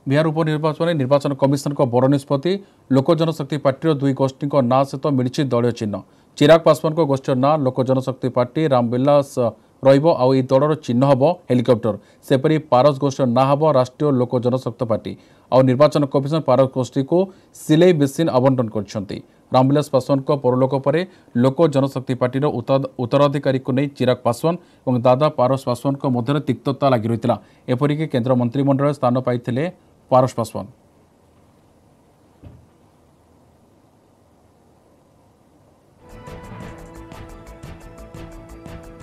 बिहार उपनिर्वाचन निर्वाचन कमिशन को बड़ निष्पत्ति लोक जनशक्ति पार्टी दुई गोष्ठी ना सहित मिली दलीय चिन्ह चिराग पासवान को गोष्ठी ना लोक जनशक्ति पार्टी रामविलास रही दलर चिन्ह हम हेलिकप्टर सेपरी पारस गोष्ठी ना हम राष्ट्रीय लोक जनशक्ति पार्टी और निर्वाचन कमिशन पारस गोष्ठी को सिलाई मेसीन आवंटन कर रामविलास पासवान को परलोक पर लोक जनशक्ति पार्टी उत्तराधिकारी को नहीं चिराग पासवान और दादा पारस पासवान मध्य तिक्तता लगी रही एपरिक केन्द्र मंत्रिमंडल स्थान पाई पारस पासवान।